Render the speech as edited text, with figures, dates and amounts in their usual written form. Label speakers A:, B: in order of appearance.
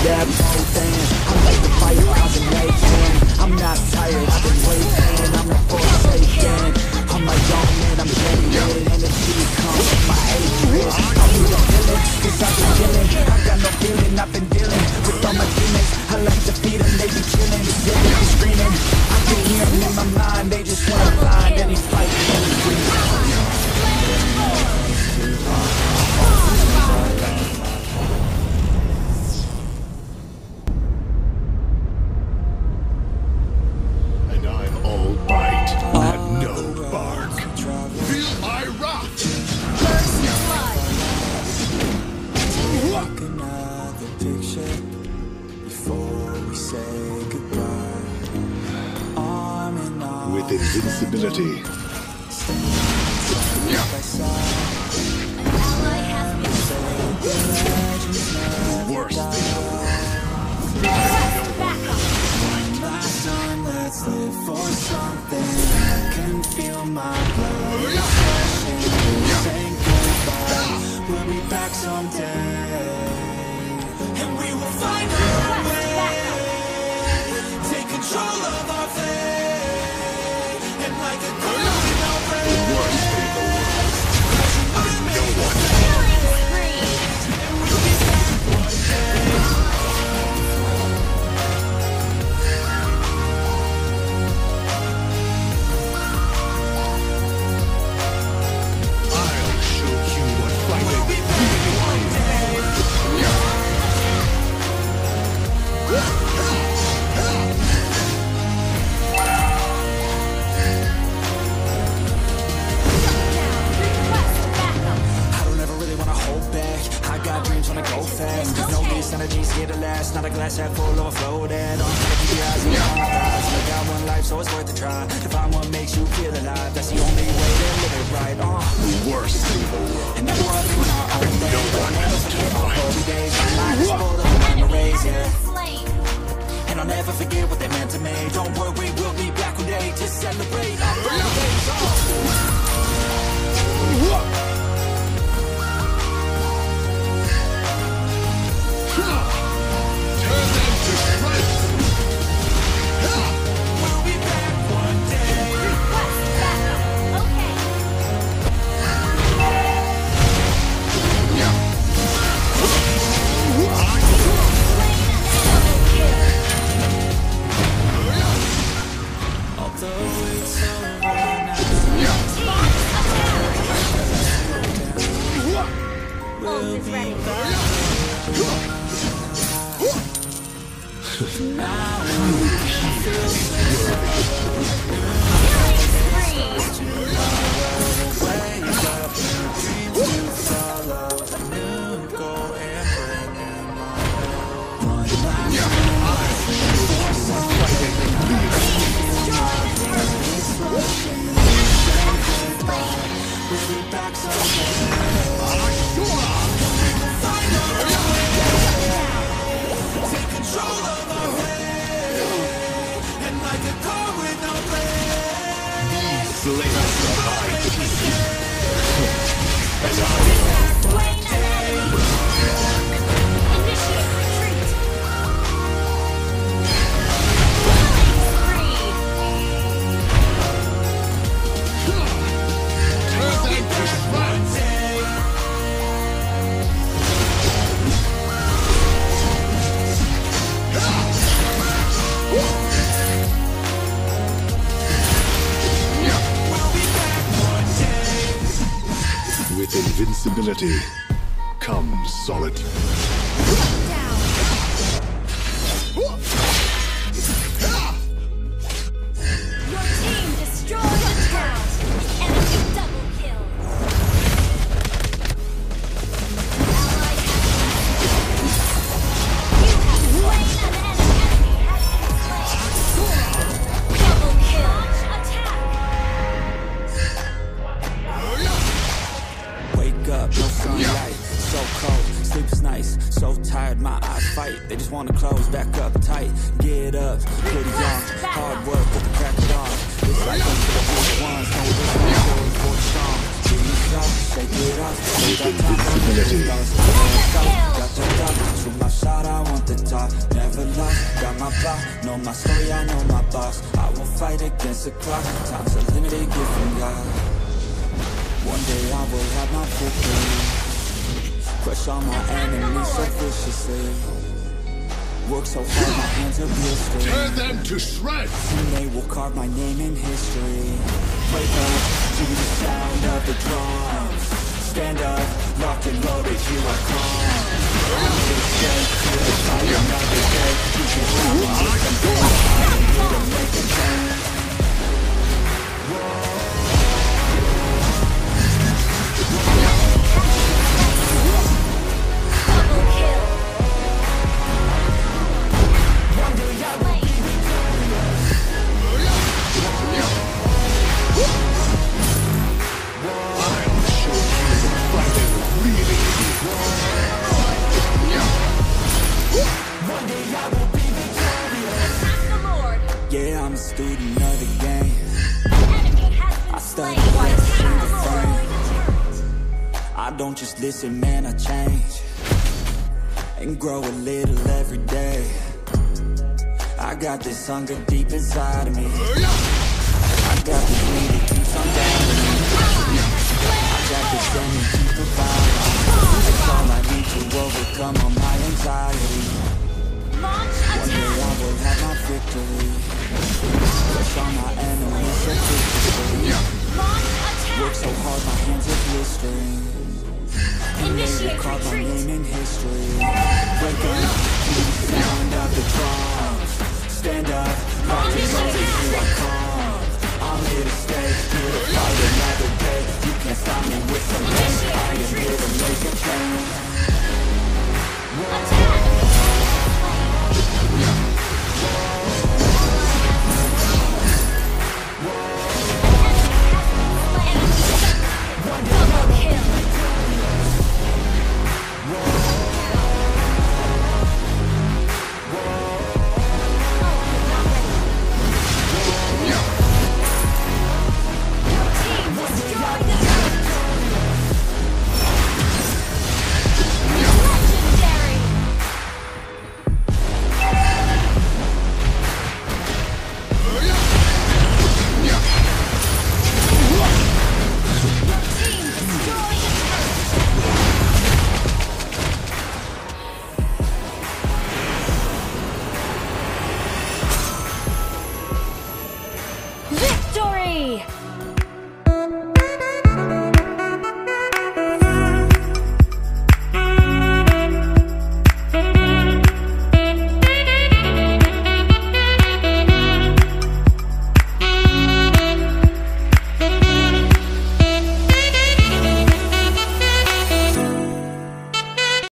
A: that both ends. I'm like the fire causing mayhem. I'm not tired, I've been waiting. I'm the forsaken. I'm like, oh man, I'm jaded. Energy comes from my hatred. I'll be the villain, cause I've been killing. I got no feeling, I've been dealing with all my demons. I like to feed them, they be chilling. They be screaming, I can hear them in my mind. They just wanna find any fight, any freedom.
B: And I'm all bite and no bark. Feel my wrath!
A: Another picture before we say goodbye. Arm in arm
B: With invincibility. Worse thing.
A: last time, let's live for something. I can feel my blood rushing. Saying goodbye, we'll be back someday, and we will find our way. Take control of our fate, and like a girl in our brain.
B: The worst thing in the world. I know what.
A: Not a glass half full overflowing. Don't try to keep your eyes on the prize. I got one life, so it's worth a try to find what makes you feel alive. That's the only way to live it right.
B: The worst thing in the world.
A: And never up in our own day. I'll never forget our holy days. My mind is full of memories, yeah. And I'll never forget what they meant to me. Don't worry, we'll be back one day to celebrate our birthdays.
B: With invincibility comes solid.
C: Your team destroyed a town. Enemy double kill. Ally you have slain an enemy. Double kill. Attack.
A: Wake up, no sunlight, so cold, sleep is nice, so tired, my eyes fight, they just wanna close back up tight, get up, pretty young, hard work with the crack of dawn, it's like one for the big ones, no this for the strong, breathe out, shake it off,
B: With invincibility.
A: got your dog, shoot my shot, I want the top. fought, never lost, got my plot, know my story, I know my boss. I won't fight against the clock, time's a limited gift from God. One day I will have my victory, crush all my enemies so viciously. Work so hard, my hands are blistered.
B: Tear them to shreds!
A: And they will carve my name in history. Wake up to the sound of the drums. Stand up, locked and loaded, here I come. I'm just shake till the fire another day. You can count on me someday. I'm here to make a change.
C: Double kill.
A: Yeah, I'm a student of the game.
C: Enemy has been
A: I
C: slain.
A: study
C: Attack
A: every
C: the
A: frame.
C: Lord.
A: I don't just listen, man, I change and grow a little every day. I got this hunger deep inside of me. I got this need that keeps on down me. I got this energy to provide. It's all I need to overcome all my anxiety.
C: Launch
A: One day I
C: attack.
A: will have my victory. Crush all my enemies so viciously.
C: Launch
A: Work so
C: attack.
A: hard, my hands are blistering.
C: Initiate
A: Carve my
C: retreat.
A: name in history. Wake up to the sound of the drums. Stand up, locked and loaded.